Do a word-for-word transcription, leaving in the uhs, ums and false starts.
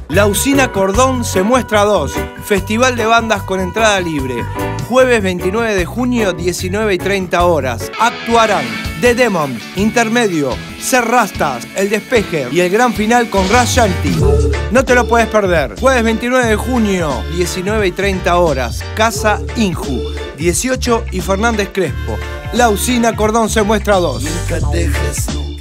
La Usina Cordón se muestra dos. Festival de bandas con entrada libre. Jueves veintinueve de junio, diecinueve y treinta horas. Actuarán The Demon, Intermedio, Ser Rastas, El Despeje y el gran final con Ras Shanti. No te lo puedes perder. Jueves veintinueve de junio, diecinueve y treinta horas. Casa Inju, dieciocho y Fernández Crespo. La Usina Cordón se muestra dos. Nunca dejes